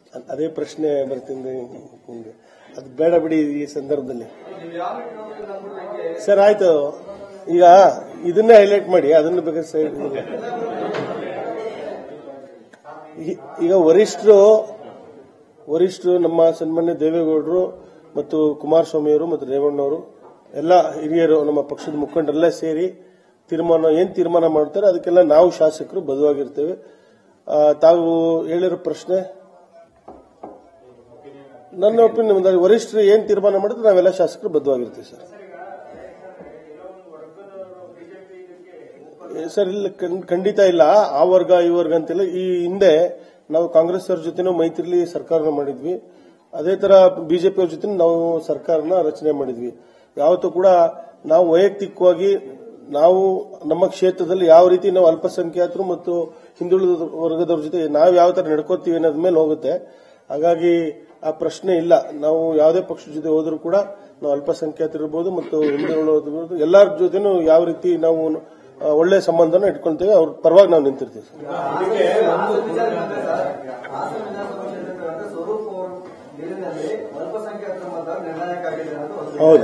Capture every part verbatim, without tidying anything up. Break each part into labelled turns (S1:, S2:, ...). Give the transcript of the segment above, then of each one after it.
S1: ಅದೇ ಪ್ರಶ್ನೆ ಬರ್ತೀನಿ ನಿಮ್ಗೆ, ಅದು ಬೇಡ ಬಿಡಿ ಈ ಸಂದರ್ಭದಲ್ಲಿ. ಸರ್ ಆಯ್ತು, ಈಗ ಇದನ್ನೇ ಹೈಲೈಟ್ ಮಾಡಿ, ಅದನ್ನು ಬೇಕಾದ್ರೆ ಈಗ ವರಿಷ್ಠರು ವರಿಷ್ಠರು ನಮ್ಮ ಸನ್ಮಾನ್ಯ ದೇವೇಗೌಡರು ಮತ್ತು ಕುಮಾರಸ್ವಾಮಿ ಅವರು ಮತ್ತು ರೇವಣ್ಣವರು ಎಲ್ಲ ಹಿರಿಯರು ನಮ್ಮ ಪಕ್ಷದ ಮುಖಂಡರೆಲ್ಲ ಸೇರಿ ತೀರ್ಮಾನ ಏನ್ ತೀರ್ಮಾನ ಮಾಡ್ತಾರೆ ಅದಕ್ಕೆಲ್ಲ ನಾವು ಶಾಸಕರು ಬದ್ಧವಾಗಿರ್ತೇವೆ. ತಾವು ಹೇಳಿರೋ ಪ್ರಶ್ನೆ ನನ್ನ ಒಪಿನಿಯನ್, ವರಿಷ್ಠರು ಏನ್ ತೀರ್ಮಾನ ಮಾಡಿದ್ರೆ ನಾವೆಲ್ಲ ಶಾಸಕರು ಬದ್ಧವಾಗಿರ್ತೀವಿ ಸರ್. ಸರ್ ಇಲ್ಲ, ಖಂಡಿತ ಇಲ್ಲ. ಆ ವರ್ಗ ಈ ವರ್ಗ ಅಂತಿಲ್ಲ. ಈ ಹಿಂದೆ ನಾವು ಕಾಂಗ್ರೆಸ್ ಅವ್ರ ಜೊತೆನೂ ಮೈತ್ರಿಲಿ ಸರ್ಕಾರನ ಮಾಡಿದ್ವಿ, ಅದೇ ತರ ಬಿಜೆಪಿ ಅವ್ರ ಜೊತೆ ನಾವು ಸರ್ಕಾರನ ರಚನೆ ಮಾಡಿದ್ವಿ. ಯಾವತ್ತೂ ಕೂಡ ನಾವು ವೈಯಕ್ತಿಕವಾಗಿ ನಾವು ನಮ್ಮ ಕ್ಷೇತ್ರದಲ್ಲಿ ಯಾವ ರೀತಿ ನಾವು ಅಲ್ಪಸಂಖ್ಯಾತರು ಮತ್ತು ಹಿಂದುಳಿದ ವರ್ಗದವ್ರ ಜೊತೆ ನಾವು ಯಾವ ತರ ನಡ್ಕೋತೀವಿ ಅನ್ನೋದ್ ಮೇಲೆ ಹೋಗುತ್ತೆ. ಹಾಗಾಗಿ ಆ ಪ್ರಶ್ನೆ ಇಲ್ಲ. ನಾವು ಯಾವುದೇ ಪಕ್ಷದ ಜೊತೆ ಹೋದ್ರೂ ಕೂಡ ನಾವು ಅಲ್ಪಸಂಖ್ಯಾತರು ಇರ್ಬೋದು ಮತ್ತು ಹಿಂದುಳಿದ ಎಲ್ಲರ ಜೊತೆನೂ ಯಾವ ರೀತಿ ನಾವು ಒಳ್ಳೆ ಸಂಬಂಧನ ಇಟ್ಕೊಳ್ತೇವೆ, ಅವ್ರ ಪರವಾಗಿ ನಾವು ನಿಂತಿರ್ತೀವಿ. ಹೌದು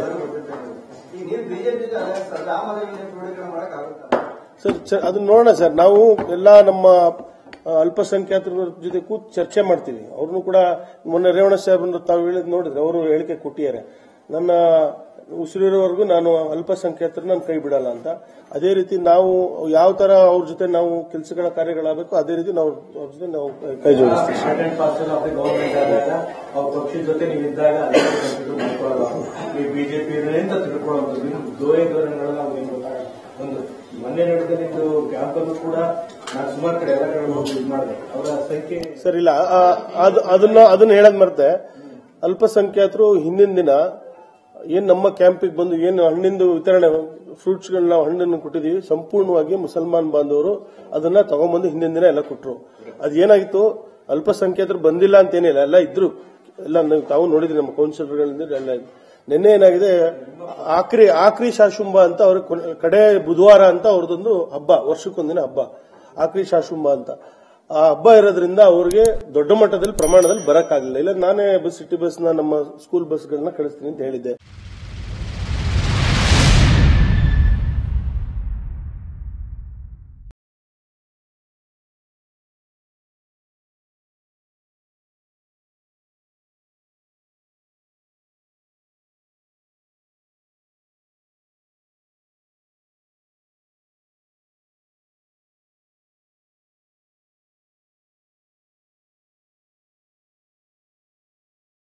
S1: ಸರ್, ಅದನ್ನ ನೋಡೋಣ ಸರ್. ನಾವು ಎಲ್ಲ ನಮ್ಮ ಅಲ್ಪಸಂಖ್ಯಾತರ ಜೊತೆ ಕೂತ್ ಚರ್ಚೆ ಮಾಡ್ತೀವಿ. ಅವ್ರನ್ನು ಕೂಡ ಮೊನ್ನೆ ರೇವಣ್ಣ ಸಾಹೇಬ್ರನ್ನು ತಾವು ಹೇಳಿದ್ ನೋಡಿದ್ರೆ ಅವರು ಹೇಳಿಕೆ ಕೊಟ್ಟಿದ್ದಾರೆ, ನನ್ನ ಉಸಿರಿರೋವರೆಗೂ ನಾನು ಅಲ್ಪಸಂಖ್ಯಾತರು ನಾನು ಕೈ ಬಿಡಲ್ಲ ಅಂತ. ಅದೇ ರೀತಿ ನಾವು ಯಾವ ತರ ಅವ್ರ ಜೊತೆ ನಾವು ಕೆಲಸಗಳ ಕಾರ್ಯಗಳಾಗಬೇಕು ಅದೇ ರೀತಿ ನಾವು ಅವ್ರ ಜೊತೆ ನಾವು ಕೈ ಜೋಡಿಸ್ತೀವಿ. ಸರ್ ಇಲ್ಲ, ಅದನ್ನ ಅದನ್ನ ಹೇಳದ್ ಮರ್ತೆ, ಅಲ್ಪಸಂಖ್ಯಾತರು ಹಿಂದಿನ ದಿನ ಏನ್ ನಮ್ಮ ಕ್ಯಾಂಪಿಗೆ ಬಂದು ಏನು ಹಣ್ಣಿಂದು ವಿತರಣೆ ಫ್ರೂಟ್ಸ್ಗಳನ್ನ ನಾವು ಹಣ್ಣನ್ನು ಕೊಟ್ಟಿದೀವಿ, ಸಂಪೂರ್ಣವಾಗಿ ಮುಸಲ್ಮಾನ್ ಬಾಂಧವರು ಅದನ್ನ ತಗೊಂಡ್ಬಂದು ಹಿಂದಿನ ದಿನ ಎಲ್ಲ ಕೊಟ್ಟರು. ಅದೇನಾಗಿತ್ತು, ಅಲ್ಪಸಂಖ್ಯಾತರು ಬಂದಿಲ್ಲ ಅಂತೇನಿಲ್ಲ, ಎಲ್ಲ ಇದ್ರು, ಎಲ್ಲ ತಾವು ನೋಡಿದ್ರಿ ನಮ್ಮ ಕೌನ್ಸಿಲರ್ಗಳಿಂದ ಎಲ್ಲ. ನಿನ್ನೆ ಏನಾಗಿದೆ, ಆಕ್ರಿ ಆಕ್ರಿ ಶಾಶುಂಬ ಅಂತ ಅವ್ರ ಕಡೆ ಬುಧವಾರ ಅಂತ ಅವ್ರದೊಂದು ಹಬ್ಬ, ವರ್ಷಕ್ಕೊಂದಿನ ಹಬ್ಬ ಆಕ್ರಿ ಶಾಶುಂಬ ಅಂತ. ಆ ಹಬ್ಬ ಇರೋದ್ರಿಂದ ಅವ್ರಿಗೆ ದೊಡ್ಡ ಮಟ್ಟದಲ್ಲಿ ಪ್ರಮಾಣದಲ್ಲಿ ಬರಕ್ಕಾಗಲಿಲ್ಲ. ಇಲ್ಲ ನಾನೇ ಬಸ್ ಸಿಟಿ ಬಸ್ ನ ನಮ್ಮ ಸ್ಕೂಲ್ ಬಸ್ಗಳನ್ನ ಕಳಿಸ್ತೀನಿ ಅಂತ ಹೇಳಿದ್ದೆ.